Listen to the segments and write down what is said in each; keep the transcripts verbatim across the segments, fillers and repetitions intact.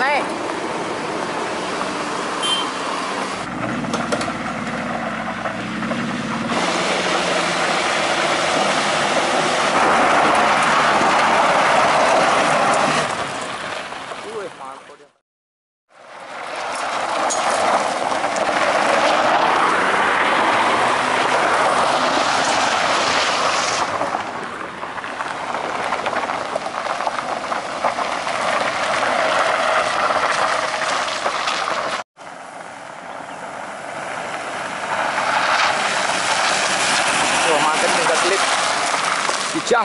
naik. Kijang.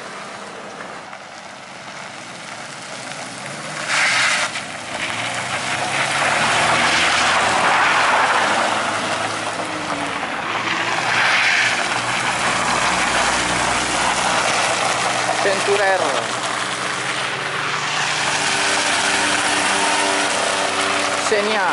Venturer. Xenia.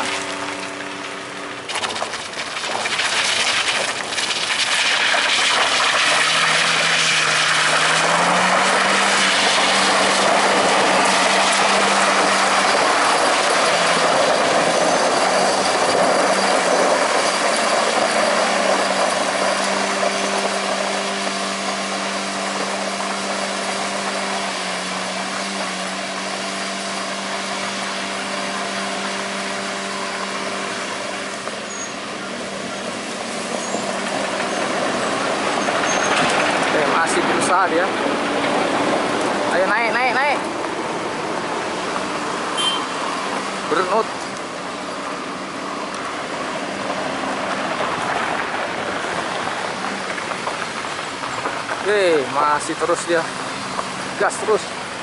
Masih berusaha dia. Ayo naik, naik, naik. Burnout. Oke, masih terus dia. Gas terus.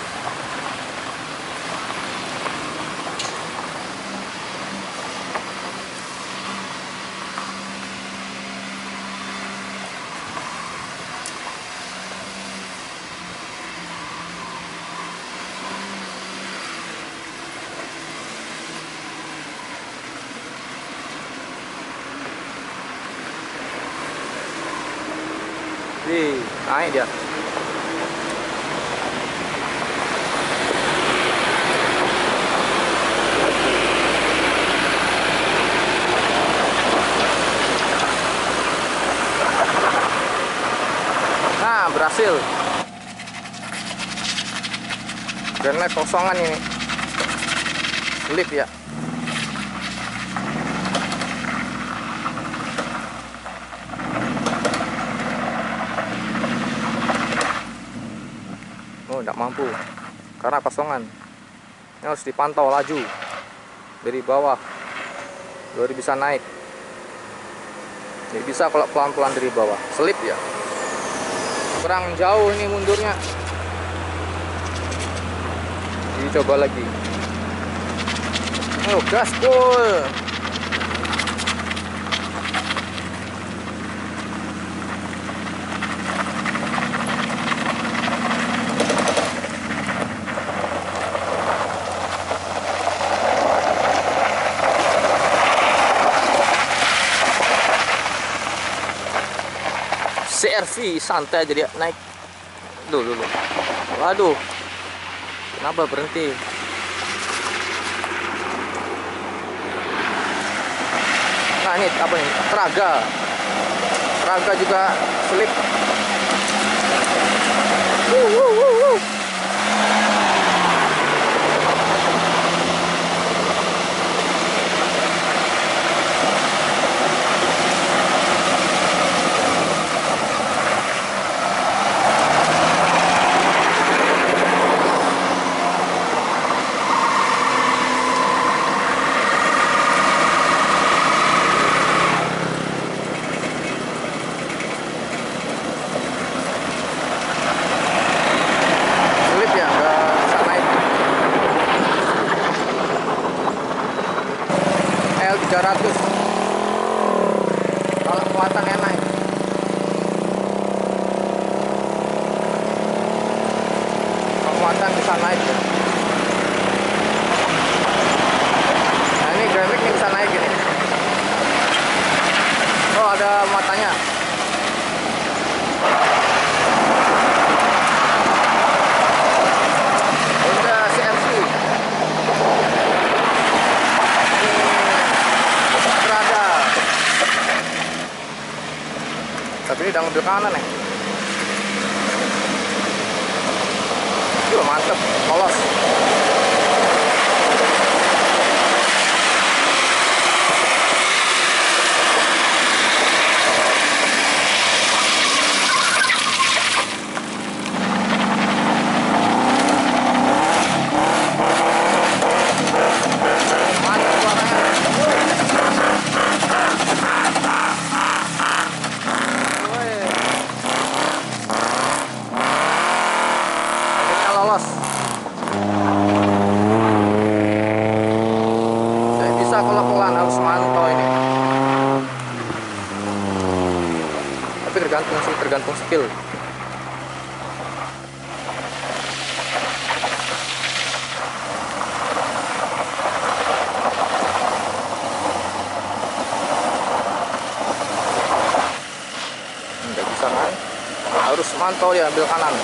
Wih, naik dia. Nah, berhasil. Granlet kosongan ini. Slip ya. Oh, tidak mampu karena kosongan. Ini harus dipantau laju dari bawah baru bisa naik. Jadi bisa kalau pelan-pelan dari bawah. Selip ya. Kurang jauh ini mundurnya. Dicoba lagi. Oh, gas full. C R V santai aja dia naik. Dulu dulu. Waduh. Kenapa berhenti? Nah, ini apa ini? Teraga. Teraga juga slip. Wuh, wuh, wuh, wuh. tiga ratus kalau muatan enak. Kalau muatan bisa naik ya. Nah, ini Grand ini bisa naik ini. Oh, ada muatannya. Udah C R V. Ini udah ngambil kanan ya. Yuh, mantep, lolos. Lolos. Saya bisa kalau pelan, harus mantau ini. Tapi tergantung sih, tergantung skill. Nggak bisa kan? Harus mantau dia ambil kanan.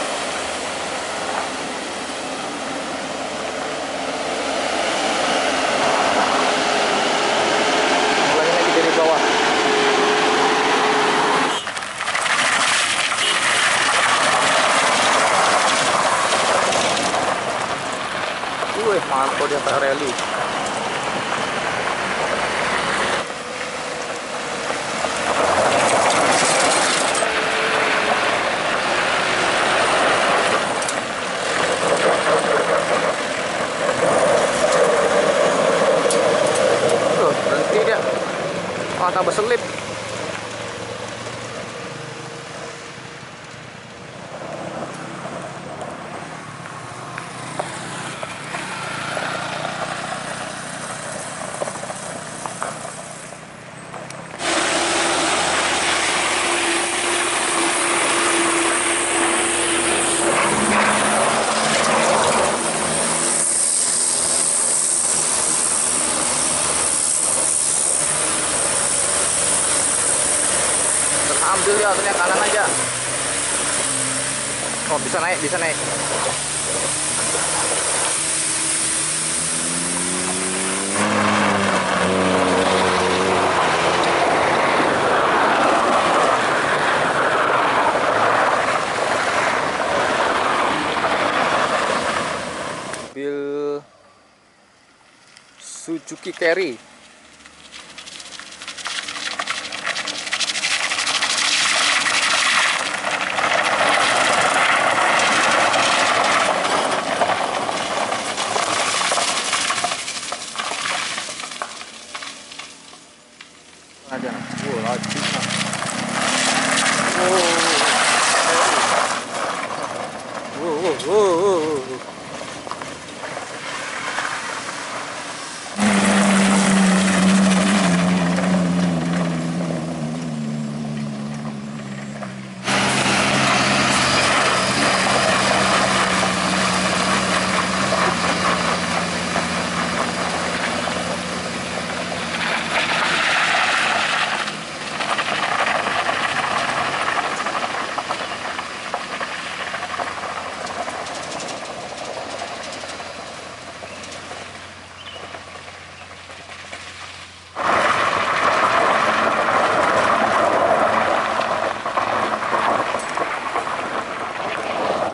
Wih, mantap dia kayak rally. Tuh, berhenti dia. Malah tambah selip. Ambil ya, akhirnya kanan aja. Oh, bisa naik, bisa naik. Mobil Suzuki Carry